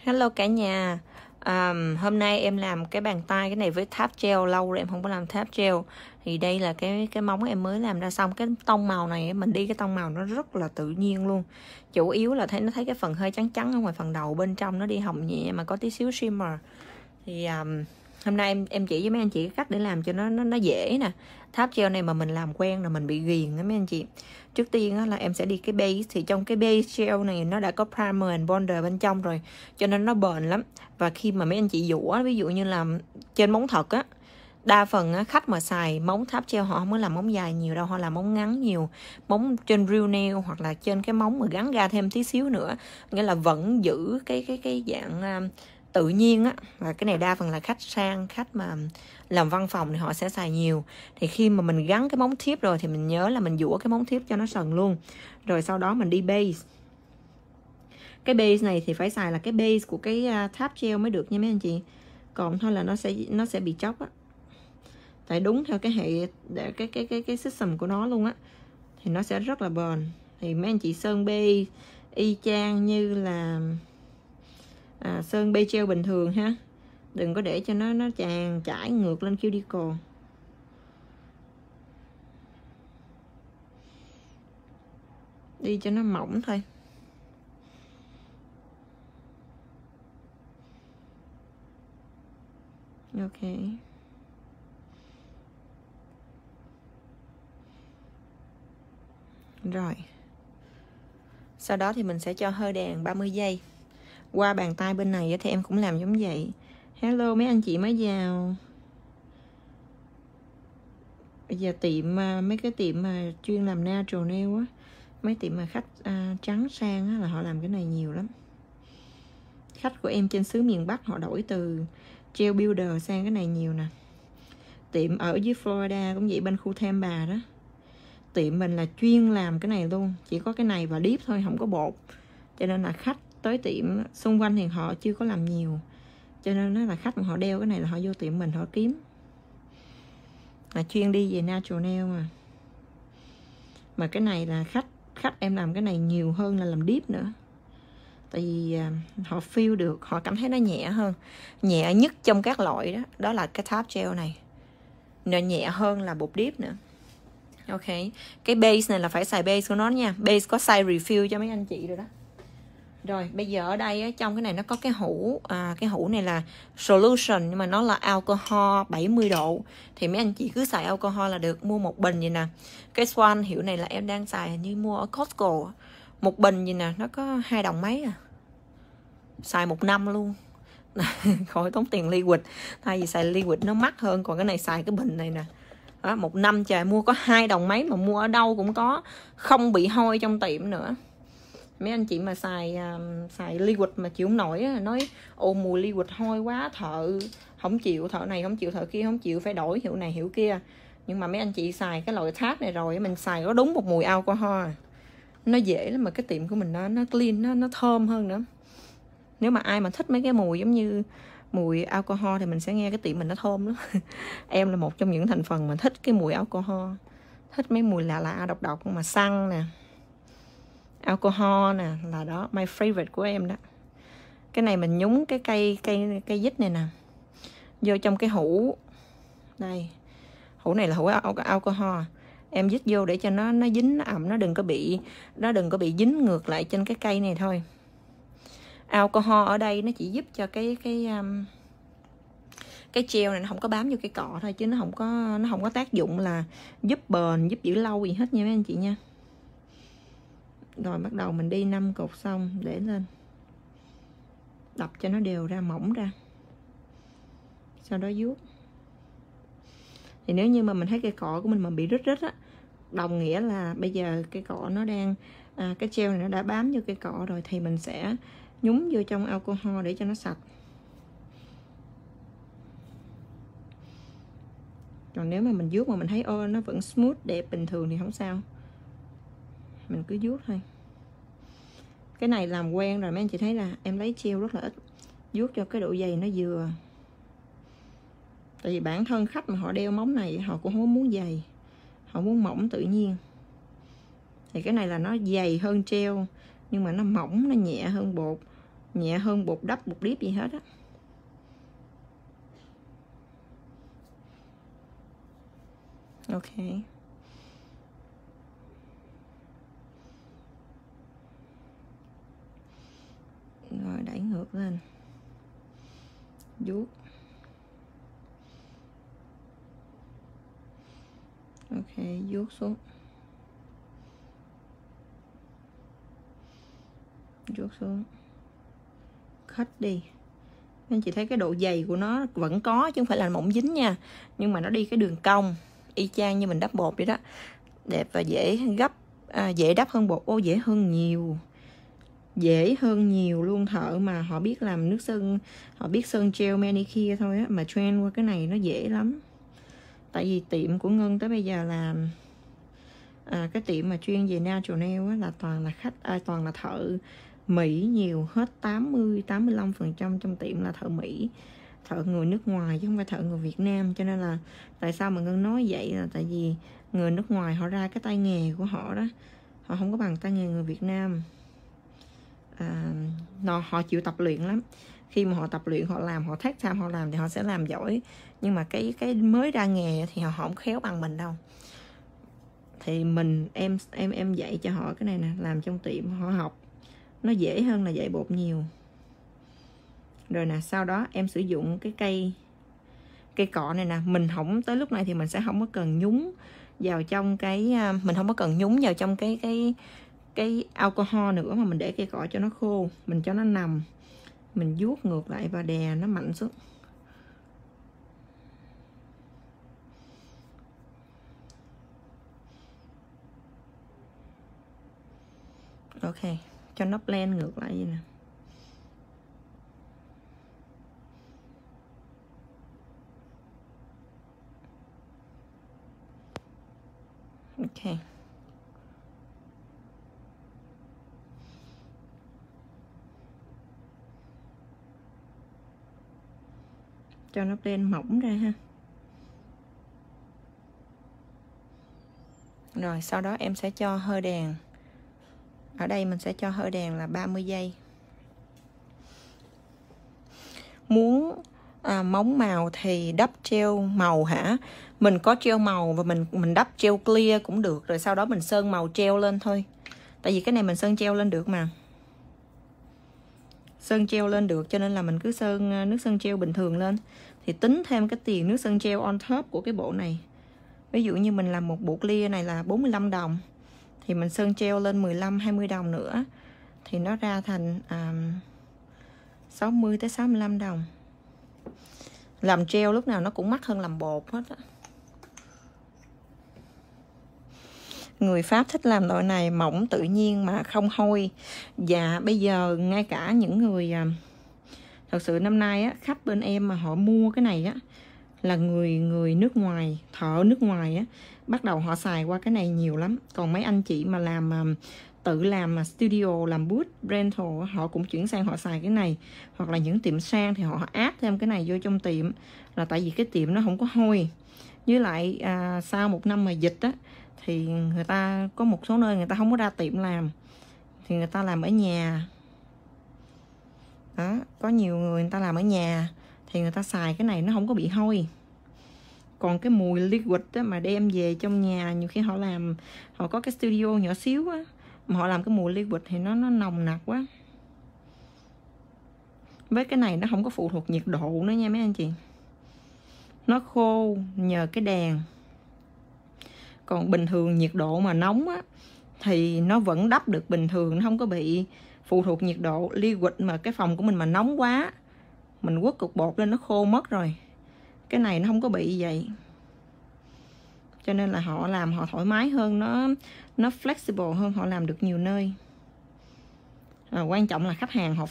Hello cả nhà. Hôm nay em làm cái bàn tay cái này với tháp gel, lâu rồi em không có làm tháp gel. Thì đây là cái móng em mới làm ra xong. Cái tông màu này mình đi cái tông màu nó rất là tự nhiên luôn. Chủ yếu là thấy cái phần hơi trắng trắng ở ngoài phần đầu, bên trong nó đi hồng nhẹ mà có tí xíu shimmer. Thì hôm nay em chỉ với mấy anh chị cái cách để làm cho nó dễ nè. Tháp gel này mà mình làm quen là mình bị ghiền đó mấy anh chị. Trước tiên á, là em sẽ đi cái base. Thì trong cái base gel này nó đã có primer and bonder bên trong rồi, cho nên nó bền lắm. Và khi mà mấy anh chị dũa, ví dụ như là trên móng thật á, đa phần á, khách mà xài móng tháp gel họ không có làm móng dài nhiều đâu, họ làm móng ngắn nhiều, móng trên real nail hoặc là trên cái móng mà gắn ga thêm tí xíu nữa, nghĩa là vẫn giữ cái dạng tự nhiên á. Và cái này đa phần là khách sang, khách mà làm văn phòng thì họ sẽ xài nhiều. Thì khi mà mình gắn cái móng tiếp rồi thì mình nhớ là mình dũa cái móng tiếp cho nó sần luôn, rồi sau đó mình đi base. Cái base này thì phải xài là cái base của cái tháp gel mới được nha mấy anh chị, còn thôi là nó sẽ bị chóc á. Tại đúng theo cái hệ cái system của nó luôn á thì nó sẽ rất là bền. Thì mấy anh chị sơn base y chang như là sơn base gel bình thường ha, đừng có để cho nó tràn chảy ngược lên cuticle. Đi cho nó mỏng thôi. Ok. Rồi. Sau đó thì mình sẽ cho hơi đèn 30 giây. Qua bàn tay bên này thì em cũng làm giống vậy. Hello mấy anh chị mới vào. Bây giờ tiệm mấy cái tiệm mà chuyên làm natural nail á, mấy tiệm mà khách trắng sang á, là họ làm cái này nhiều lắm. Khách của em trên xứ miền Bắc họ đổi từ gel builder sang cái này nhiều nè. Tiệm ở dưới Florida cũng vậy, bên khu Tampa đó, tiệm mình là chuyên làm cái này luôn, chỉ có cái này và dip thôi, không có bột. Cho nên là khách tới tiệm xung quanh thì họ chưa có làm nhiều, cho nên nó là khách mà họ đeo cái này là họ vô tiệm mình họ kiếm, là chuyên đi về natural nail mà cái này là khách em làm cái này nhiều hơn là làm dip nữa. Tại vì họ feel được, họ cảm thấy nó nhẹ hơn, nhẹ nhất trong các loại đó, đó là cái tháp gel này, nó nhẹ hơn là bột dip nữa. Ok, cái base này là phải xài base của nó nha, base có size refill cho mấy anh chị rồi đó. Rồi bây giờ ở đây á, trong cái này nó có cái hũ, cái hũ này là solution nhưng mà nó là alcohol 70 độ. Thì mấy anh chị cứ xài alcohol là được, mua một bình vậy nè. Cái Swan hiệu này là em đang xài như mua ở Costco. Một bình gì nè, nó có 2 đồng mấy à. Xài 1 năm luôn. Khỏi tốn tiền liquid. Thay vì xài liquid nó mắc hơn, còn cái này xài cái bình này nè. Đó, 1 năm trời, mua có 2 đồng mấy mà mua ở đâu cũng có, không bị hôi trong tiệm nữa. Mấy anh chị mà xài liquid mà chịu không nổi á, nói ồ mùi liquid hôi quá, thợ không chịu, thợ này không chịu, thợ kia không chịu, phải đổi hiệu này hiệu kia. Nhưng mà mấy anh chị xài cái loại tháp này rồi, mình xài có đúng một mùi alcohol, nó dễ lắm, mà cái tiệm của mình nó clean, nó thơm hơn nữa. Nếu mà ai mà thích mấy cái mùi giống như mùi alcohol thì mình sẽ nghe cái tiệm mình nó thơm lắm. Em là một trong những thành phần mà thích cái mùi alcohol, thích mấy mùi lạ lạ độc độc, mà xăng nè, alcohol nè, là đó my favorite của em đó. Cái này mình nhúng cái cây dít này nè vô trong cái hũ đây. Hũ này là hũ alcohol, em dít vô để cho nó dính, nó ẩm, nó đừng có bị dính ngược lại trên cái cây này thôi. Alcohol ở đây nó chỉ giúp cho cái gel này nó không có bám vô cái cọ thôi, chứ nó không có tác dụng là giúp bền, giúp giữ lâu gì hết nha mấy anh chị nha. Rồi bắt đầu mình đi 5 cột xong để lên, đập cho nó đều ra, mỏng ra, sau đó vuốt. Thì nếu như mà mình thấy cây cọ của mình mà bị rít rít á, đồng nghĩa là bây giờ cây cọ nó đang cái gel này nó đã bám vô cây cọ rồi, thì mình sẽ nhúng vô trong alcohol để cho nó sạch. Còn nếu mà mình vuốt mà mình thấy nó vẫn smooth đẹp bình thường thì không sao, mình cứ vuốt thôi. Cái này làm quen rồi mấy anh chị thấy là em lấy gel rất là ít, vuốt cho cái độ dày nó vừa. Tại vì bản thân khách mà họ đeo móng này họ cũng không muốn dày, họ muốn mỏng tự nhiên. Thì cái này là nó dày hơn gel nhưng mà nó mỏng, nó nhẹ hơn bột. nhẹ hơn bột đắp, bột điếp gì hết á. Ok. Rồi đẩy ngược lên, vuốt. Ok, vuốt xuống, vuốt xuống, khít đi. Anh chị thấy cái độ dày của nó vẫn có chứ không phải là mỏng dính nha, nhưng mà nó đi cái đường cong y chang như mình đắp bột vậy đó, đẹp và dễ gấp, dễ đắp hơn bột. Ô, dễ hơn nhiều, dễ hơn nhiều luôn. Thợ mà họ biết làm nước sơn, họ biết sơn gel manicure thôi á, mà trend qua cái này nó dễ lắm. Tại vì tiệm của Ngân tới bây giờ là cái tiệm mà chuyên về natural nail á, là toàn là khách, toàn là thợ Mỹ nhiều, hết 80-85% trong tiệm là thợ Mỹ, thợ người nước ngoài chứ không phải thợ người Việt Nam. Cho nên là tại sao mà Ngân nói vậy là tại vì người nước ngoài họ ra cái tay nghề của họ đó, họ không có bằng tay nghề người Việt Nam. Họ chịu tập luyện lắm. Khi mà họ tập luyện, họ làm, họ take time họ làm thì họ sẽ làm giỏi. Nhưng mà cái mới ra nghề thì họ không khéo bằng mình đâu. Thì em dạy cho họ cái này nè, làm trong tiệm họ học nó dễ hơn là dạy bột nhiều. Rồi nè, sau đó em sử dụng cái cây cọ này nè. Mình không, tới lúc này thì mình sẽ không có cần nhúng vào trong cái, mình không có cần nhúng vào trong cái alcohol nữa, mà mình để cây cọ cho nó khô, mình cho nó nằm, mình vuốt ngược lại và đè nó mạnh xuống. Ok, cho nó blend ngược lại vậy nè. Ok. Cho nó blend mỏng ra ha. Rồi sau đó em sẽ cho hơi đèn. Ở đây mình sẽ cho hơi đèn là 30 giây. Muốn móng màu thì đắp gel màu hả? Mình có gel màu và mình đắp gel clear cũng được. Rồi sau đó mình sơn màu gel lên thôi. Tại vì cái này mình sơn gel lên được mà. Sơn gel lên được, cho nên là mình cứ sơn nước sơn gel bình thường lên. Thì tính thêm cái tiền nước sơn gel on top của cái bộ này. Ví dụ như mình làm một bộ clear này là 45 đồng. Thì mình sơn gel lên 15-20 đồng nữa. Thì nó ra thành 60-65 đồng. Làm gel lúc nào nó cũng mắc hơn làm bột hết á. Người Pháp thích làm loại này mỏng tự nhiên mà không hôi. Và bây giờ ngay cả những người, thật sự năm nay á, khách bên em mà họ mua cái này á là người nước ngoài, thợ nước ngoài á, bắt đầu họ xài qua cái này nhiều lắm. Còn mấy anh chị mà làm tự làm mà studio, làm boot rental, họ cũng chuyển sang họ xài cái này. Hoặc là những tiệm sang thì họ áp thêm cái này vô trong tiệm, là tại vì cái tiệm nó không có hôi. Với lại sau một năm mà dịch á, thì người ta có một số nơi người ta không có ra tiệm làm, thì người ta làm ở nhà đó. Có nhiều người ta làm ở nhà thì người ta xài cái này nó không có bị hôi. Còn cái mùi liquid á, mà đem về trong nhà, nhiều khi họ làm, họ có cái studio nhỏ xíu á, mà họ làm cái mùi liquid thì nó nồng nặc quá. Với cái này nó không có phụ thuộc nhiệt độ nữa nha mấy anh chị. Nó khô nhờ cái đèn. Còn bình thường nhiệt độ mà nóng á thì nó vẫn đắp được bình thường, nó không có bị phụ thuộc nhiệt độ. Liquid mà cái phòng của mình mà nóng quá, mình quất cục bột lên nó khô mất rồi. Cái này nó không có bị vậy. Cho nên là họ làm họ thoải mái hơn, nó flexible hơn, họ làm được nhiều nơi. Quan trọng là khách hàng họ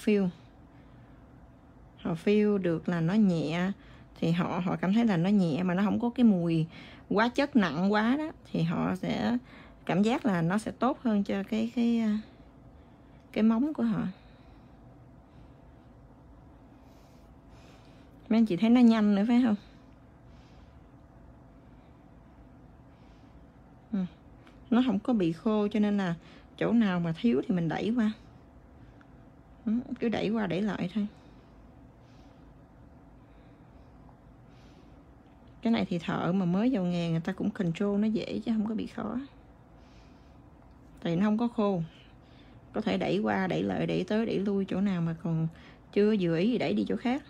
feel được là nó nhẹ, thì họ cảm thấy là nó nhẹ mà nó không có cái mùi quá chất nặng quá đó, thì họ sẽ cảm giác là nó sẽ tốt hơn cho cái móng của họ. Mấy anh chị thấy nó nhanh nữa phải không? Nó không có bị khô, cho nên là chỗ nào mà thiếu thì mình đẩy qua. Cứ đẩy qua đẩy lại thôi. Cái này thì thợ mà mới vào nghề người ta cũng control nó dễ chứ không có bị khó. Tại nó không có khô. Có thể đẩy qua đẩy lại, đẩy tới đẩy lui, chỗ nào mà còn chưa vừa ý thì đẩy đi chỗ khác.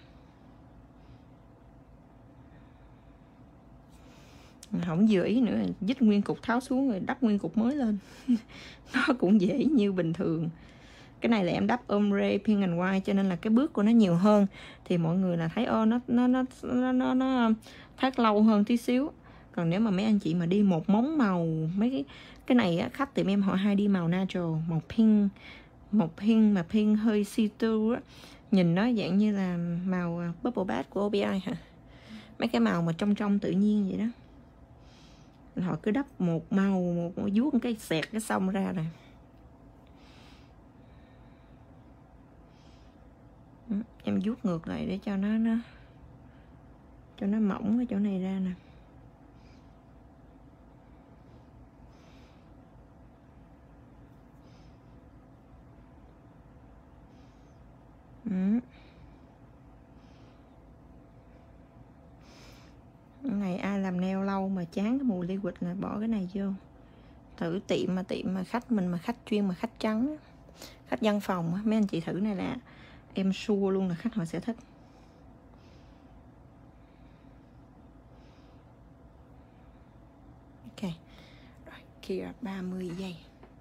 Không vừa ý nữa dứt nguyên cục tháo xuống rồi đắp nguyên cục mới lên. Nó cũng dễ như bình thường. Cái này là em đắp ombre pink and white cho nên là cái bước của nó nhiều hơn, thì mọi người là thấy nó thắt lâu hơn tí xíu. Còn nếu mà mấy anh chị mà đi một móng màu, mấy cái này á, khách tiệm em họ hay đi màu natural, màu pink mà pink hơi see-through á, nhìn nó dạng như là màu bubble bath của OBI hả, mấy cái màu mà trong tự nhiên vậy đó. Họ cứ đắp một màu, một vuốt cái xẹt cái xong ra rồi. Em vuốt ngược lại để cho nó mỏng cái chỗ này ra nè. Này ai làm nail lâu mà chán cái mùi liquid là bỏ cái này vô. Thử tiệm mà khách mình mà khách chuyên mà khách trắng, khách văn phòng mấy anh chị thử này là em sure luôn là khách họ sẽ thích. Ok rồi, kia 30 giây.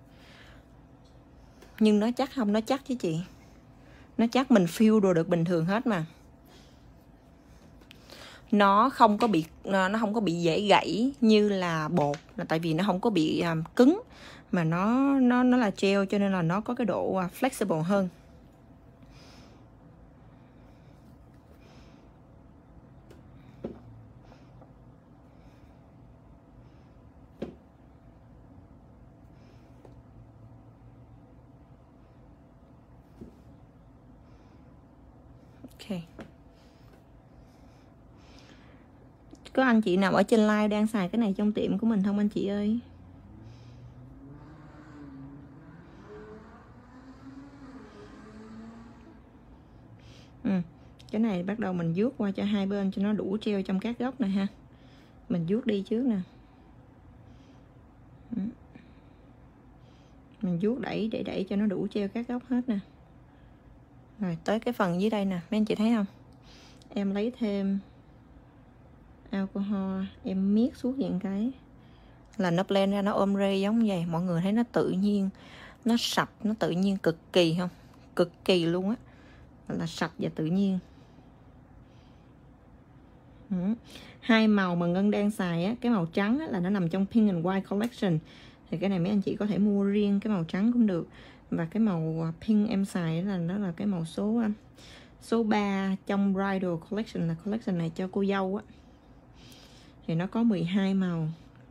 Nhưng nó chắc không? Nó chắc chứ chị, nó chắc, mình feel đồ được bình thường hết mà. Nó không có bị dễ gãy như là bột, là tại vì nó không có bị cứng, mà nó là gel cho nên là nó có cái độ flexible hơn. Ok. Có anh chị nào ở trên live đang xài cái này trong tiệm của mình không anh chị ơi? Cái này bắt đầu mình vuốt qua cho hai bên cho nó đủ treo trong các góc này ha. Mình vuốt đi trước nè. Mình vuốt đẩy để đẩy cho nó đủ treo các góc hết nè. Rồi tới cái phần dưới đây nè, mấy anh chị thấy không? Em lấy thêm alcohol, em miết xuống những cái là nó blend ra, nó ombre giống vậy. Mọi người thấy nó tự nhiên, nó sạch, nó tự nhiên cực kỳ không? Cực kỳ luôn á, là sạch và tự nhiên. Hai màu mà Ngân đang xài á, cái màu trắng á, là nó nằm trong Pink and White Collection, thì cái này mấy anh chị có thể mua riêng cái màu trắng cũng được. Và cái màu pink em xài là nó là cái màu số 3 trong Bridal Collection, là collection này cho cô dâu á, thì nó có 12 màu.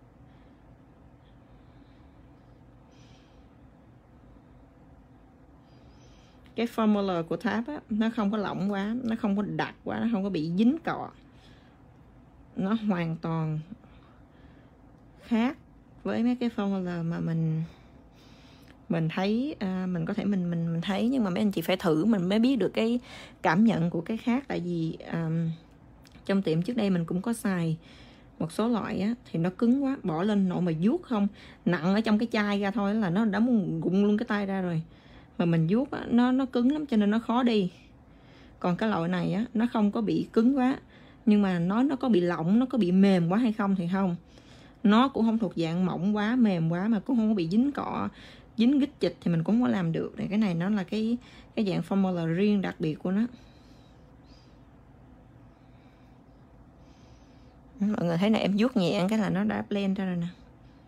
Cái formula của tháp á, nó không có lỏng quá, nó không có đặc quá, nó không có bị dính cọ. Nó hoàn toàn khác với mấy cái formula mà mình thấy, mình có thể mình thấy, nhưng mà mấy anh chị phải thử mình mới biết được cái cảm nhận của cái khác. Tại vì trong tiệm trước đây mình cũng có xài một số loại á, thì nó cứng quá, bỏ lên nội mà vuốt không nặng ở trong cái chai ra thôi là nó đã muốn gụng luôn cái tay ra rồi. Mà mình vuốt á, nó cứng lắm cho nên nó khó đi. Còn cái loại này á, nó không có bị cứng quá, nhưng mà nó có bị lỏng, nó có bị mềm quá hay không thì không. Nó cũng không thuộc dạng mỏng quá, mềm quá, mà cũng không có bị dính cọ, dính gích chịch thì mình cũng không có làm được. Này, cái này nó là cái dạng formula riêng đặc biệt của nó. Mọi người thấy này, em vuốt nhẹ cái là nó đã blend ra rồi nè.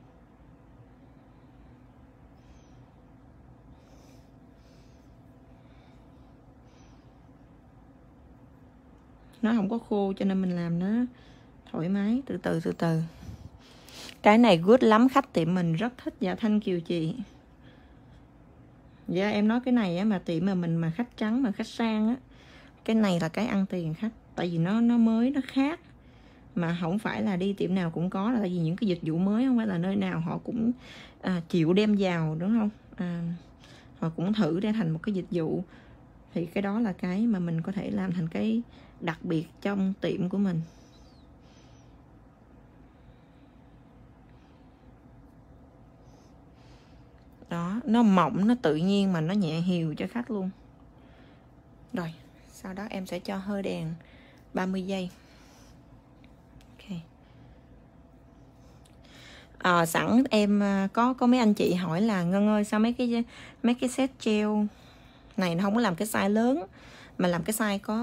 Nó không có khô cho nên mình làm nó thoải mái, từ từ. Cái này good lắm, khách tiệm mình rất thích. Dạ Thanh Kiều chị. Dạ em nói cái này á, mà tiệm mà mình mà khách trắng mà khách sang á, cái này là cái ăn tiền khách. Tại vì nó mới, nó khác, mà không phải là đi tiệm nào cũng có, là tại vì những cái dịch vụ mới không phải là nơi nào họ cũng chịu đem vào, đúng không? Họ cũng thử để thành một cái dịch vụ Thì cái đó là cái mà mình có thể làm thành cái đặc biệt trong tiệm của mình. Đó, nó mỏng, nó tự nhiên mà nó nhẹ hiều cho khách luôn. Rồi, sau đó em sẽ cho hơi đèn 30 giây. Ok. Sẵn em có mấy anh chị hỏi là Ngân ơi sao mấy cái set gel này nó không có làm cái size lớn mà làm cái size có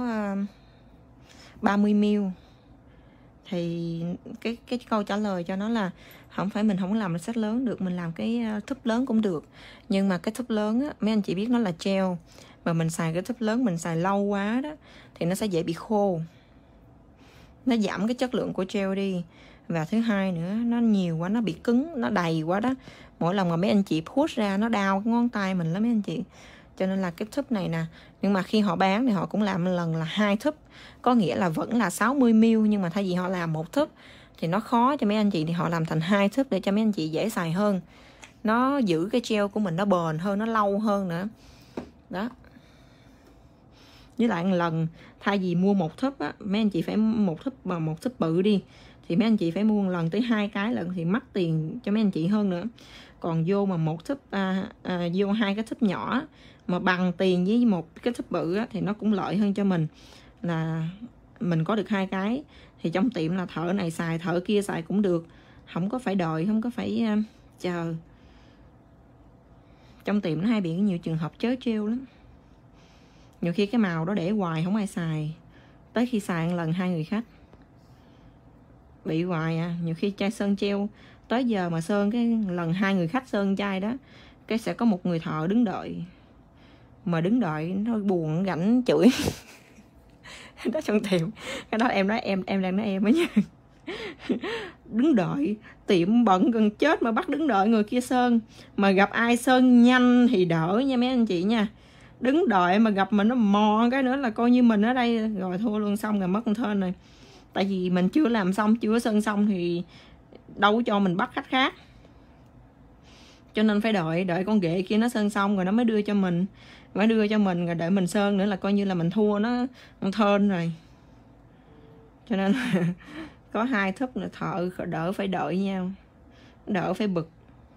30ml. Thì cái câu trả lời cho nó là không phải mình không làm cái set lớn được, mình làm cái túp lớn cũng được. Nhưng mà cái túp lớn á, mấy anh chị biết nó là gel, mà mình xài cái túp lớn mình xài lâu quá đó thì nó sẽ dễ bị khô, nó giảm cái chất lượng của gel đi. Và thứ hai nữa, nó nhiều quá, nó bị cứng, nó đầy quá đó. Mỗi lần mà mấy anh chị push ra nó đau cái ngón tay mình lắm mấy anh chị. Cho nên là cái túp này nè, nhưng mà khi họ bán thì họ cũng làm một lần là 2 túp, có nghĩa là vẫn là 60ml, nhưng mà thay vì họ làm 1 túp thì nó khó cho mấy anh chị thì họ làm thành 2 túp để cho mấy anh chị dễ xài hơn. Nó giữ cái gel của mình nó bền hơn, nó lâu hơn nữa. Đó. Với lại một lần thay vì mua 1 túp á, mấy anh chị phải 1 túp mà 1 túp bự đi thì mấy anh chị phải mua một lần tới 2 cái lần thì mắc tiền cho mấy anh chị hơn nữa. Còn vô mà 1 túp vô 2 cái túp nhỏ mà bằng tiền với 1 cái túp bự á, thì nó cũng lợi hơn cho mình, là mình có được 2 cái thì trong tiệm là thợ này xài thợ kia xài cũng được, không có phải đợi, không có phải chờ. Trong tiệm nó hay bị nhiều trường hợp trớ trêu lắm. Nhiều khi cái màu đó để hoài không ai xài, tới khi xài một lần 2 người khách bị hoài à. Nhiều khi chai sơn treo tới giờ mà sơn cái lần 2 người khách sơn chai đó, cái sẽ có một người thợ đứng đợi, mà đứng đợi nó buồn rảnh chửi. Đó trong tiệm, cái đó em nói em đang nói em ấy nha. Đứng đợi, tiệm bận gần chết mà bắt đứng đợi người kia sơn. Mà gặp ai sơn nhanh thì đỡ nha mấy anh chị nha. Đứng đợi mà gặp mình nó mò cái nữa là coi như mình ở đây rồi thua luôn, xong rồi mất con thên rồi. Tại vì mình chưa làm xong, chưa sơn xong thì đâu cho mình bắt khách khác, cho nên phải đợi con ghệ kia nó sơn xong rồi nó mới đưa cho mình, rồi đợi mình sơn nữa là coi như là mình thua nó con thên rồi. Cho nên có 2 túp là thợ đỡ phải đợi nhau, đỡ phải bực.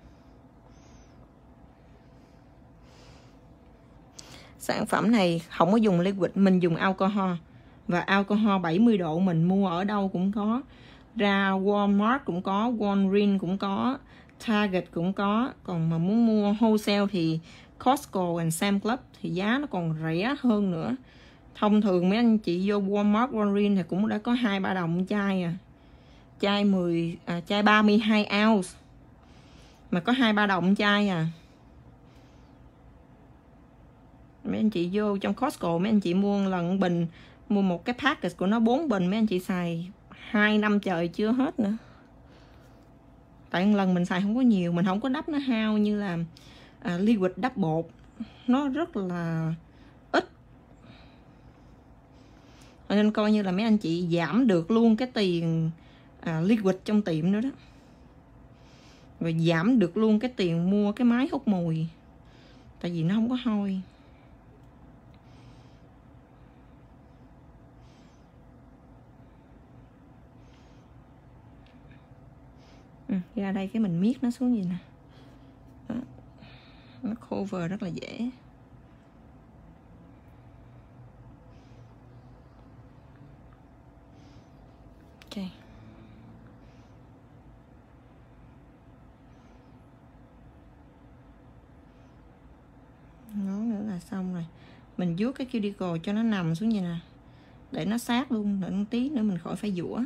Sản phẩm này không có dùng liquid, mình dùng alcohol, và alcohol 70 độ mình mua ở đâu cũng có, ra Walmart cũng có, Walgreens cũng có, Target cũng có. Còn mà muốn mua wholesale thì Costco and Sam's Club thì giá nó còn rẻ hơn nữa. Thông thường mấy anh chị vô Walmart, Walgreens thì cũng đã có 2-3 đồng chai à. Chai 32 ounce mà có 2-3 đồng chai à. Mấy anh chị vô trong Costco, mấy anh chị mua lần bình, mua một cái package của nó 4 bình, mấy anh chị xài 2 năm trời chưa hết nữa. Tại một lần mình xài không có nhiều, mình không có đắp nó hao như là liquid đắp bột, nó rất là ít. Nên coi như là mấy anh chị giảm được luôn cái tiền liquid trong tiệm nữa đó, và giảm được luôn cái tiền mua cái máy hút mùi, tại vì nó không có hôi. Ra đây cái mình miết nó xuống gì nè. Đó. Nó cover rất là dễ. Ok. Ngó nữa là xong rồi. Mình vuốt cái cuticle cho nó nằm xuống vậy nè, để nó sát luôn, để một tí nữa mình khỏi phải dũa.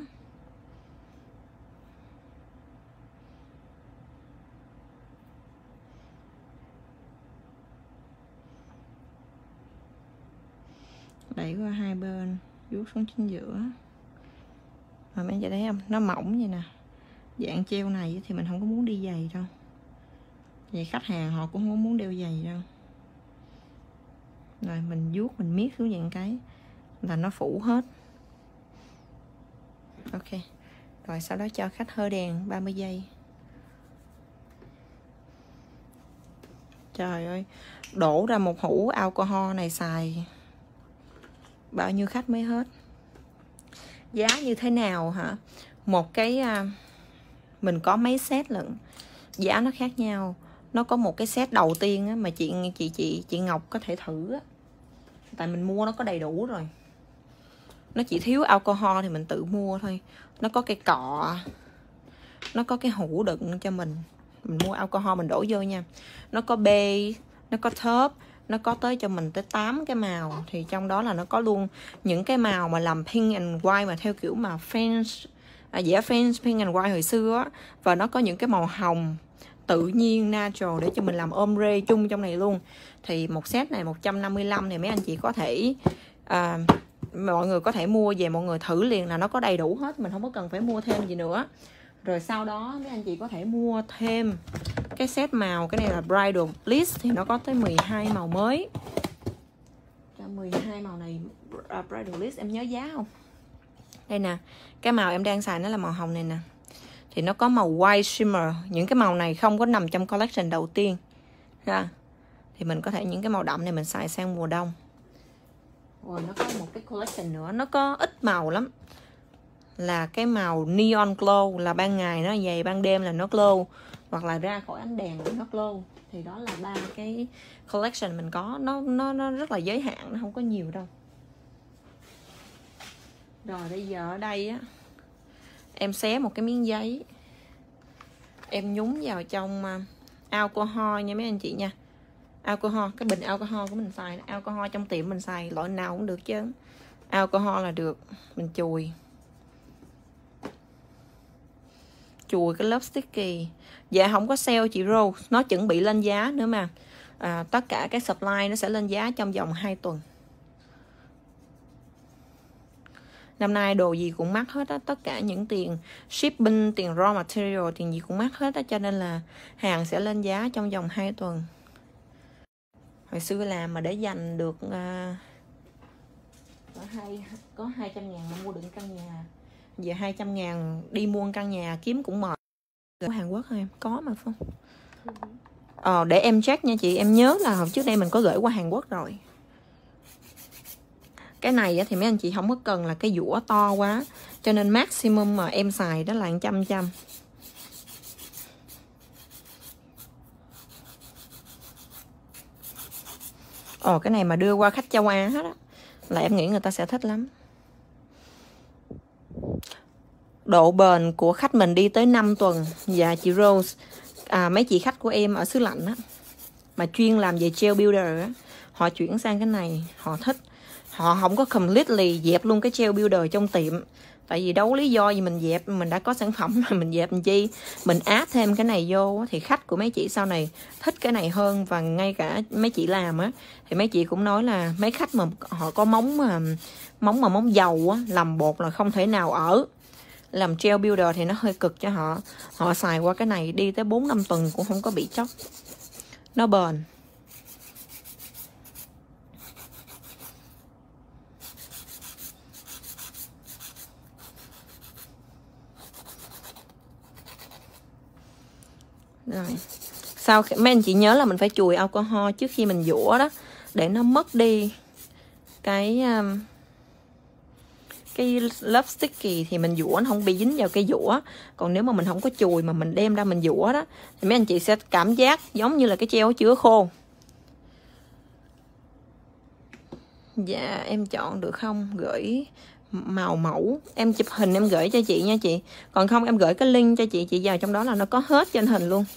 Đẩy qua hai bên, vuốt xuống chính giữa. Rồi mấy anh chị thấy không, nó mỏng vậy nè. Dạng treo này thì mình không có muốn đi giày đâu, vậy khách hàng họ cũng không muốn đeo giày đâu. Rồi mình vuốt, mình miết xuống dạng cái là nó phủ hết. Ok. Rồi sau đó cho khách hơi đèn 30 giây. Trời ơi, đổ ra một hũ alcohol này xài Bao nhiêu khách mới hết? Giá như thế nào hả? Một cái mình có mấy set lận, giá nó khác nhau. Nó có một cái set đầu tiên á, mà chị Ngọc có thể thử á. Tại mình mua nó có đầy đủ rồi. Nó chỉ thiếu alcohol thì mình tự mua thôi. Nó có cái cọ, nó có cái hũ đựng cho mình mua alcohol mình đổ vô nha. Nó có base, nó có top, nó có tới cho mình tới 8 cái màu. Thì trong đó là nó có luôn những cái màu mà làm pink and white mà theo kiểu mà French, dĩa French pink and white hồi xưa á. Và nó có những cái màu hồng tự nhiên natural để cho mình làm ombre chung trong này luôn. Thì một set này 155 thì mấy anh chị có thể mọi người có thể mua về, mọi người thử liền là nó có đầy đủ hết, mình không có cần phải mua thêm gì nữa. Rồi sau đó mấy anh chị có thể mua thêm cái set màu, cái này là Bridal Bliss thì nó có tới 12 màu mới. Cho 12 màu này Bridal Bliss em nhớ giá không? Đây nè, cái màu em đang xài nó là màu hồng này nè. Thì nó có màu white shimmer, những cái màu này không có nằm trong collection đầu tiên ha. Thì mình có thể những cái màu đậm này mình xài sang mùa đông. Rồi nó có một cái collection nữa, nó có ít màu lắm, là cái màu neon glow, là ban ngày nó dày, ban đêm là nó glow, hoặc là ra khỏi ánh đèn nó glow. Thì đó là 3 cái collection mình có, nó rất là giới hạn, nó không có nhiều đâu. Rồi bây giờ ở đây á, em xé một cái miếng giấy, em nhúng vào trong alcohol nha mấy anh chị nha. Alcohol, cái bình alcohol của mình xài, alcohol trong tiệm mình xài loại nào cũng được chứ, alcohol là được. Mình chùi cái lớp sticky. Dạ không có sale chị Rose, nó chuẩn bị lên giá nữa mà. Tất cả cái supply nó sẽ lên giá trong vòng 2 tuần. Năm nay đồ gì cũng mắc hết á, tất cả những tiền shipping, tiền raw material, tiền gì cũng mắc hết á, cho nên là hàng sẽ lên giá trong vòng 2 tuần. Hồi xưa làm mà để dành được có 200.000 mà mua được căn nhà. Giờ 200.000 đi mua căn nhà kiếm cũng mệt. Ở Hàn Quốc hả em? Có mà phải không? Để em check nha chị. Em nhớ là hồi trước đây mình có gửi qua Hàn Quốc rồi. Cái này thì mấy anh chị không có cần là cái dũa to quá, cho nên maximum mà em xài đó là 100. Cái này mà đưa qua khách châu Á hết á, là em nghĩ người ta sẽ thích lắm. Độ bền của khách mình đi tới 5 tuần. Và chị Rose, mấy chị khách của em ở xứ lạnh á, mà chuyên làm về gel builder á, họ chuyển sang cái này, họ thích. Họ không có completely dẹp luôn cái gel builder trong tiệm. Tại vì đâu có lý do gì mình dẹp, mình đã có sản phẩm mà mình dẹp làm chi. Mình áp thêm cái này vô thì khách của mấy chị sau này thích cái này hơn. Và ngay cả mấy chị làm á, thì mấy chị cũng nói là mấy khách mà họ có móng dầu á, làm bột là không thể nào ở. Làm gel builder thì nó hơi cực cho họ. Họ xài qua cái này đi tới 4-5 tuần cũng không có bị chóc. Nó bền. Rồi. Sau mấy anh chị nhớ là mình phải chùi alcohol trước khi mình dũa đó, để nó mất đi cái lớp sticky, thì mình dũa nó không bị dính vào cây dũa. Còn nếu mà mình không có chùi mà mình đem ra mình dũa đó, thì mấy anh chị sẽ cảm giác giống như là cái gel chưa khô. Dạ em chọn được không? Gửi màu mẫu, em chụp hình em gửi cho chị nha chị. Còn không em gửi cái link cho chị vào trong đó là nó có hết trên hình luôn.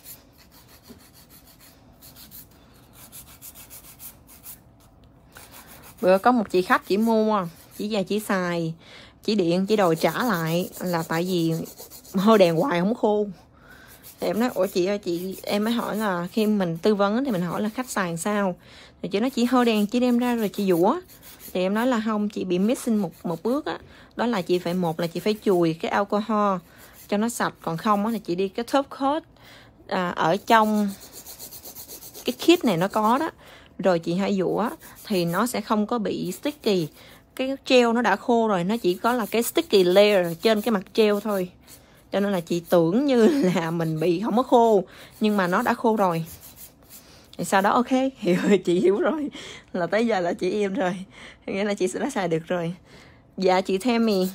Bữa có một chị khách chỉ mua, chỉ về chỉ xài, chỉ điện, chỉ đòi trả lại là tại vì hơi đèn hoài không khô. Thì em nói ủa chị ơi, em mới hỏi là khi mình tư vấn thì mình hỏi là khách xài sao, thì chị nói chỉ hơi đèn, chỉ đem ra rồi chị dũa. Thì em nói là không, chị bị missing một bước á, đó là chị phải, một là chị phải chùi cái alcohol cho nó sạch, còn không á thì chị đi cái top coat ở trong cái kit này nó có đó, rồi chị hãy dũa thì nó sẽ không có bị sticky. Cái gel nó đã khô rồi, nó chỉ có là cái sticky layer trên cái mặt gel thôi, cho nên là chị tưởng như là mình bị không có khô, nhưng mà nó đã khô rồi. Thì sau đó ok, hiểu rồi, chị hiểu rồi, là tới giờ là chị im rồi, nghĩa là chị đã xài được rồi. Dạ chị Tammy.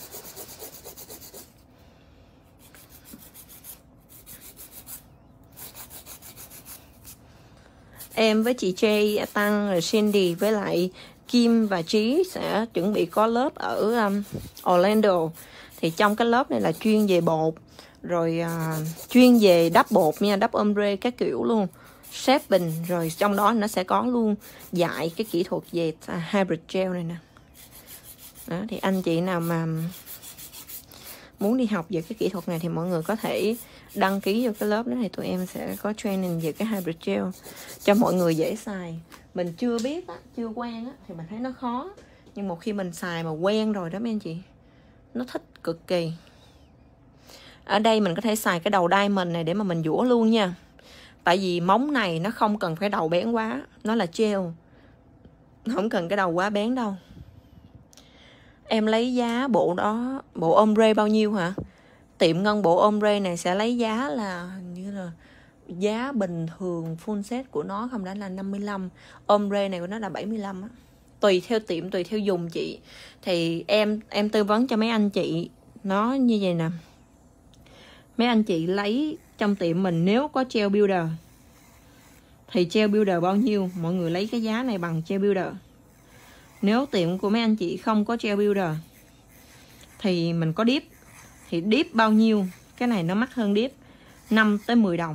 Em với chị Jay, Tăng, rồi Cindy với lại Kim và Trí sẽ chuẩn bị có lớp ở Orlando. Thì trong cái lớp này là chuyên về bột, rồi chuyên về đắp bột nha, đắp ombre các kiểu luôn, shaping, rồi trong đó nó sẽ có luôn dạy cái kỹ thuật về hybrid gel này nè. Đó, thì anh chị nào mà muốn đi học về cái kỹ thuật này thì mọi người có thể đăng ký vô cái lớp đó, thì tụi em sẽ có training về cái hybrid gel cho mọi người dễ xài. Mình chưa biết á, chưa quen á, thì mình thấy nó khó, nhưng một khi mình xài mà quen rồi đó mấy anh chị, nó thích cực kỳ. Ở đây mình có thể xài cái đầu diamond này để mà mình dũa luôn nha, tại vì móng này nó không cần phải đầu bén quá, nó là gel, không cần cái đầu quá bén đâu. Em lấy giá bộ đó, bộ ombre bao nhiêu hả? Tiệm Ngân bộ ombre này sẽ lấy giá là như là giá bình thường full set của nó không đã là 55, ombre này của nó là 75 á. Tùy theo tiệm, tùy theo dùng chị. Thì em tư vấn cho mấy anh chị nó như vậy nè. Mấy anh chị lấy trong tiệm mình nếu có gel builder thì gel builder bao nhiêu, mọi người lấy cái giá này bằng gel builder. Nếu tiệm của mấy anh chị không có gel builder thì mình có dip, thì dip bao nhiêu, cái này nó mắc hơn dip 5 tới 10 đồng.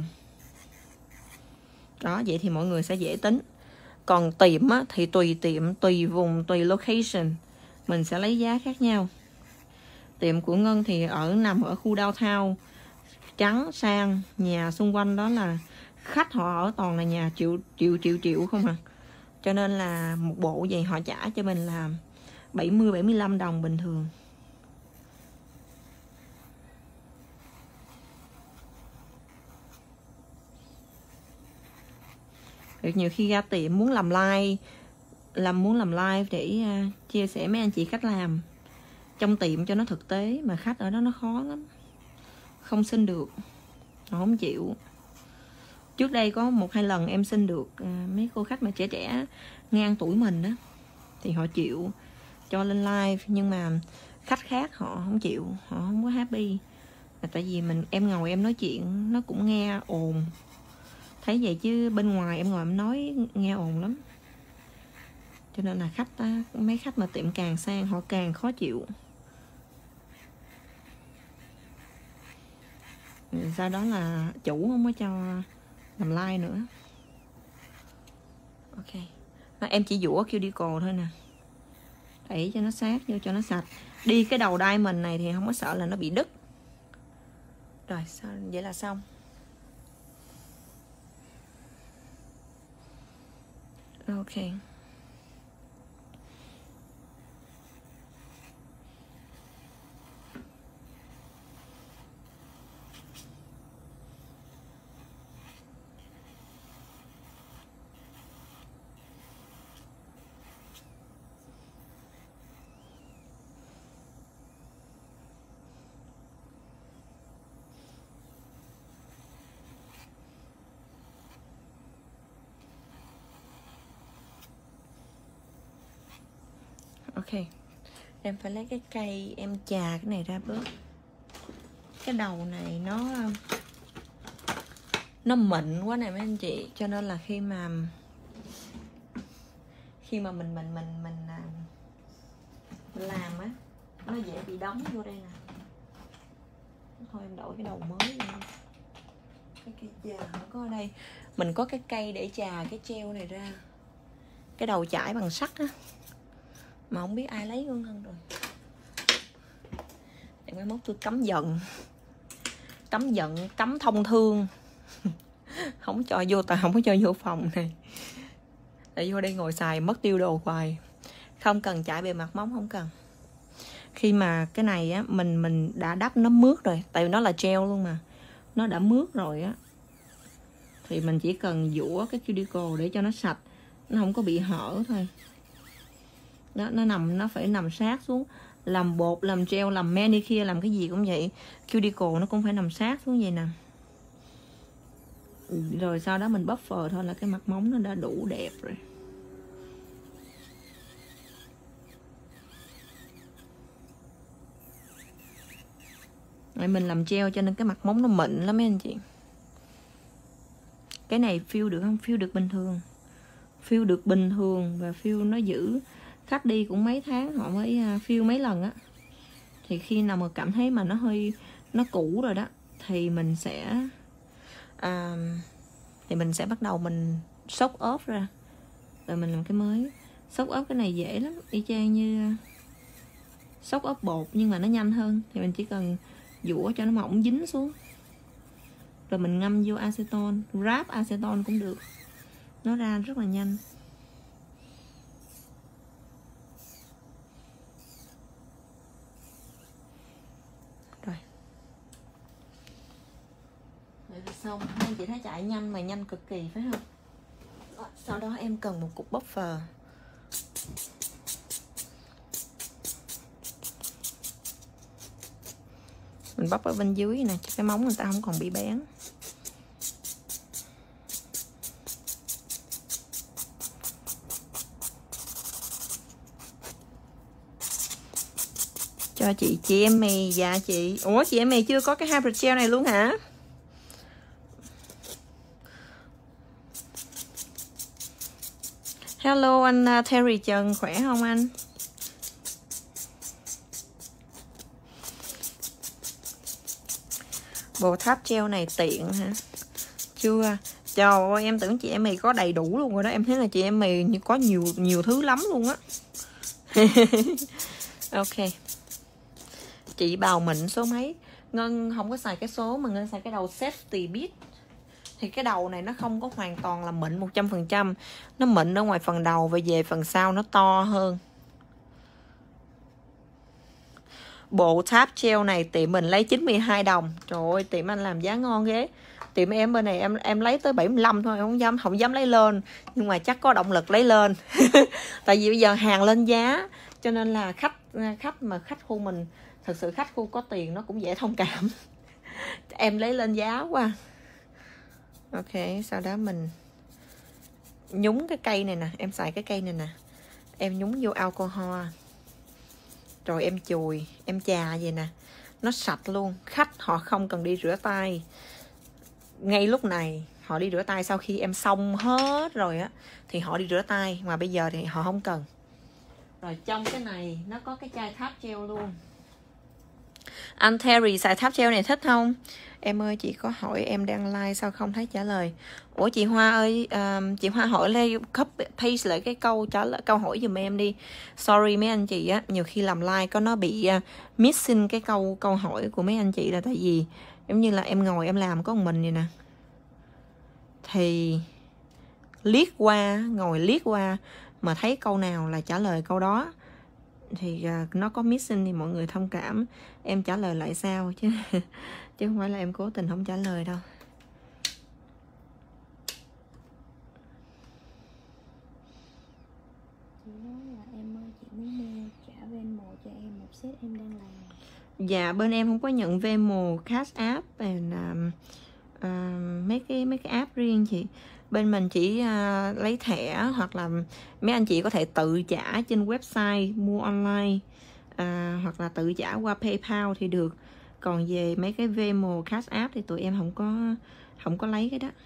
Đó, vậy thì mọi người sẽ dễ tính. Còn tiệm á, thì tùy tiệm, tùy vùng, tùy location mình sẽ lấy giá khác nhau. Tiệm của Ngân thì nằm ở khu downtown, trắng sang, nhà xung quanh đó là khách họ ở toàn là nhà triệu không à. Cho nên là một bộ vậy họ trả cho mình là 70-75 đồng bình thường. Nhiều khi ra tiệm muốn làm live để chia sẻ mấy anh chị cách làm trong tiệm cho nó thực tế, mà khách ở đó nó khó lắm, không xin được, họ không chịu. Trước đây có 1-2 lần em xin được mấy cô khách mà trẻ trẻ ngang tuổi mình đó, thì họ chịu cho lên live, nhưng mà khách khác họ không chịu, họ không có happy. Là tại vì em ngồi em nói chuyện nó cũng nghe ồn, thấy vậy chứ bên ngoài em ngồi em nói nghe ồn lắm. Cho nên là mấy khách mà tiệm càng sang họ càng khó chịu. Sau đó là chủ không có cho làm like nữa. Ok, em chỉ dũa cuticle thôi nè, đẩy cho nó sát vô cho nó sạch. Đi cái đầu diamond này thì không có sợ là nó bị đứt. Rồi vậy là xong. Ok, ok, em phải lấy cái cây em chà cái này ra bớt. Cái đầu này nó mịn quá này mấy anh chị, cho nên là khi mà mình làm á, nó dễ bị đóng vô đây nè. Thôi em đổi cái đầu mới đi. Cái cây chà nó có ở đây, mình có cái cây để chà cái treo này ra, cái đầu chải bằng sắt á, mà không biết ai lấy hơn rồi. Để mai mốt tôi cấm giận, cấm thông thương không cho vô, không có cho vô phòng này, để vô đây ngồi xài mất tiêu đồ hoài. Không cần chải bề mặt móng, không cần. Khi mà cái này á mình đã đắp nó mướt rồi, tại vì nó là gel luôn mà, nó đã mướt rồi á, thì mình chỉ cần dũa cái cuticle để cho nó sạch, nó không có bị hở thôi. Đó, nó phải nằm sát xuống. Làm bột, làm gel, làm manicure, làm cái gì cũng vậy, cuticle nó cũng phải nằm sát xuống vậy nè. Rồi sau đó mình buffer thôi là cái mặt móng nó đã đủ đẹp rồi. Mình làm gel cho nên cái mặt móng nó mịn lắm mấy anh chị. Cái này fill được không? Fill được bình thường. Fill được bình thường và fill nó giữ khách đi cũng mấy tháng họ mới fill mấy lần á. Thì khi nào mà cảm thấy mà nó hơi nó cũ rồi đó thì mình sẽ bắt đầu mình soak off ra rồi mình làm cái mới. Soak off cái này dễ lắm, y chang như soak off bột nhưng mà nó nhanh hơn. Thì mình chỉ cần dũa cho nó mỏng dính xuống rồi mình ngâm vô acetone, ráp acetone cũng được, nó ra rất là nhanh. Rồi xong anh chị thấy chạy nhanh mà nhanh cực kỳ phải không? Sau đó em cần một cục buffer. Mình bóc ở bên dưới nè, cho cái móng người ta không còn bị bén. Cho chị em mì. Dạ chị. Ủa chị em mì chưa có cái hybrid gel này luôn hả? Hello anh Terry Trần, khỏe không anh? Bộ tháp gel này tiện hả? Chưa. Trời ơi, em tưởng chị em mì có đầy đủ luôn rồi đó. Em thấy là chị em mì có nhiều thứ lắm luôn á. Ok. Chị bào mịn số mấy? Ngân không có xài cái số mà Ngân xài cái đầu safety bit. Thì cái đầu này nó không có hoàn toàn là mịn 100%. Nó mịn ở ngoài phần đầu và về phần sau nó to hơn. Bộ tháp gel này tiệm mình lấy 92 đồng. Trời ơi, tiệm anh làm giá ngon ghê. Tiệm em bên này em lấy tới 75 thôi, không dám lấy lên, nhưng mà chắc có động lực lấy lên. Tại vì bây giờ hàng lên giá cho nên là khách khu mình, thật sự khách khu có tiền nó cũng dễ thông cảm. Em lấy lên giá quá. Ok, sau đó mình nhúng cái cây này nè, em xài cái cây này nè, em nhúng vô alcohol rồi em chùi, em chà vậy nè, nó sạch luôn. Khách họ không cần đi rửa tay ngay lúc này, họ đi rửa tay sau khi em xong hết rồi á thì họ đi rửa tay, mà bây giờ thì họ không cần. Rồi trong cái này nó có cái chai tháp gel luôn. Anh Terry xài tháp gel này thích không? Em ơi, chị có hỏi em đang like sao không thấy trả lời. Ủa chị Hoa ơi, chị Hoa hỏi lên paste lại cái câu hỏi giùm em đi. Sorry mấy anh chị á, nhiều khi làm like có nó bị missing cái câu hỏi của mấy anh chị, là tại vì giống như là em ngồi em làm có một mình vậy nè, thì ngồi liếc qua mà thấy câu nào là trả lời câu đó, thì nó có missing thì mọi người thông cảm, em trả lời lại sao chứ chứ không phải là em cố tình không trả lời đâu. Chị nói là em ơi, chị muốn mua trả Venmo cho em một set em đang làm. Dạ bên em không có nhận Venmo, Cash App và mấy cái app riêng chị. Bên mình chỉ lấy thẻ, hoặc là mấy anh chị có thể tự trả trên website mua online, hoặc là tự trả qua PayPal thì được. Còn về mấy cái Venmo, Cash App thì tụi em không có lấy cái đó.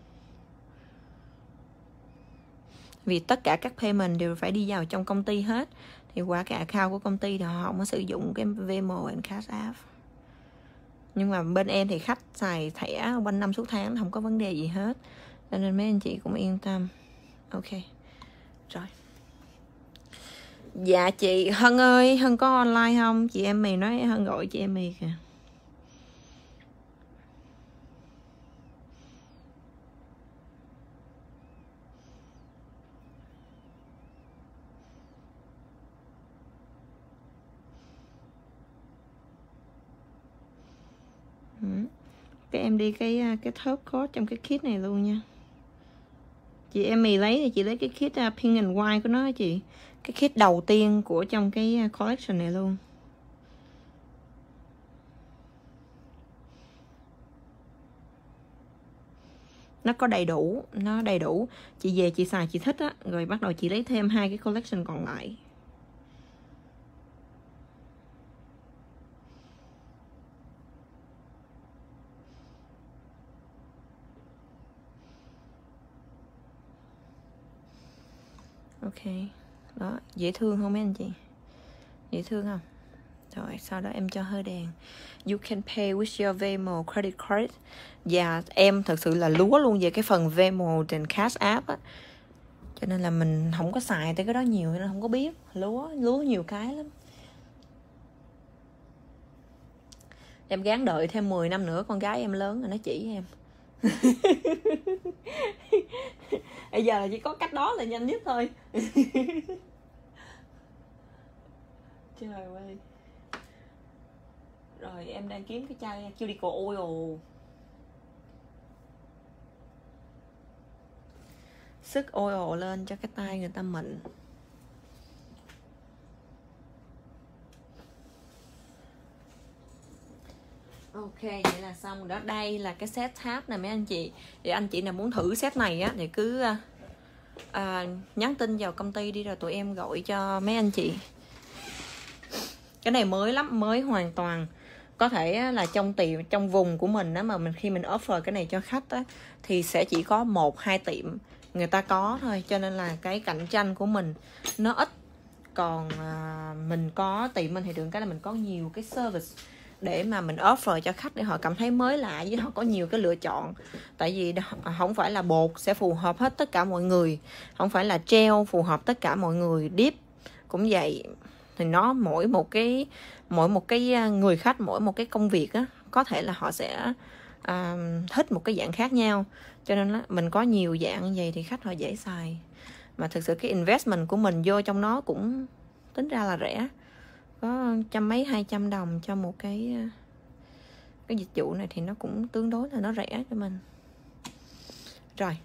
Vì tất cả các payment đều phải đi vào trong công ty hết, thì qua cái account của công ty thì họ không có sử dụng cái Venmo and Cash App. Nhưng mà bên em thì khách xài thẻ quanh năm suốt tháng, không có vấn đề gì hết, cho nên mấy anh chị cũng yên tâm. Ok rồi. Dạ chị Hân ơi, Hân có online không? Chị em mì nói Hân gọi chị em mì kìa. Cái em đi cái top coat trong cái kit này luôn nha. Chị em mì lấy thì chị lấy cái kit pink and white của nó chị, cái kit đầu tiên của trong cái collection này luôn. nó có đầy đủ, nó đầy đủ. Chị về chị xài chị thích á, rồi bắt đầu chị lấy thêm 2 cái collection còn lại. Ok, đó, dễ thương không mấy anh chị? Dễ thương không? Rồi, sau đó em cho hơi đèn. You can pay with your Venmo credit card. Và em thật sự là lúa luôn về cái phần Venmo trên Cash App á. Cho nên là mình không có xài tới cái đó nhiều nên không có biết. Lúa nhiều cái lắm. Em gắng đợi thêm 10 năm nữa con gái em lớn rồi nó chỉ em. Bây giờ là chỉ có cách đó là nhanh nhất thôi. Trời ơi. Rồi em đang kiếm cái chai Cuticle Oil. Sức oil lên cho cái tay người ta mịn. Ok, vậy là xong rồi đó. Đây là cái set tab nè mấy anh chị. Thì anh chị nào muốn thử set này á thì cứ nhắn tin vào công ty đi rồi tụi em gọi cho mấy anh chị. Cái này mới lắm, mới hoàn toàn. Có thể là trong vùng của mình á, mà khi mình offer cái này cho khách á, thì sẽ chỉ có 1-2 tiệm người ta có thôi. Cho nên là cái cạnh tranh của mình nó ít. Còn mình có tiệm mình thì được cái là mình có nhiều cái service để mà mình offer cho khách để họ cảm thấy mới lạ, với họ có nhiều cái lựa chọn. Tại vì không phải là bột sẽ phù hợp hết tất cả mọi người, không phải là gel phù hợp tất cả mọi người, dip cũng vậy. Thì nó mỗi một cái người khách, mỗi một cái công việc á, có thể là họ sẽ thích một cái dạng khác nhau. Cho nên mình có nhiều dạng như vậy thì khách họ dễ xài. Mà thực sự cái investment của mình vô trong nó cũng tính ra là rẻ, có 100-200 đồng cho một cái dịch vụ này thì nó cũng tương đối là nó rẻ cho mình. Rồi,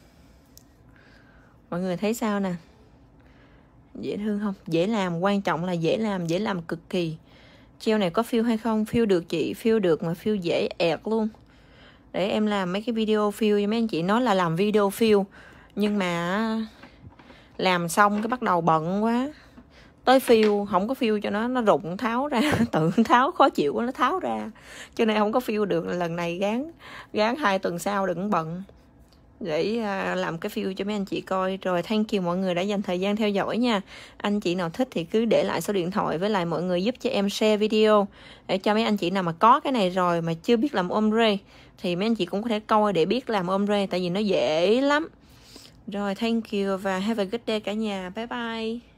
mọi người thấy sao nè? Dễ thương không? Dễ làm, quan trọng là dễ làm cực kỳ. Gel này có feel hay không? Feel được chị, feel được mà feel dễ ẹt luôn. Để em làm mấy cái video feel cho mấy anh chị. Nói là làm video feel, nhưng mà làm xong cái bắt đầu bận quá, tới feel không có feel cho nó rụng tháo ra. Tự tháo khó chịu quá nó tháo ra, cho nên không có feel được. Lần này gán 2 tuần sau đừng bận để làm cái feel cho mấy anh chị coi. Rồi thank you mọi người đã dành thời gian theo dõi nha. Anh chị nào thích thì cứ để lại số điện thoại, với lại mọi người giúp cho em share video để cho mấy anh chị nào mà có cái này rồi mà chưa biết làm ombre thì mấy anh chị cũng có thể coi để biết làm ombre, tại vì nó dễ lắm. Rồi thank you và have a good day cả nhà. Bye bye.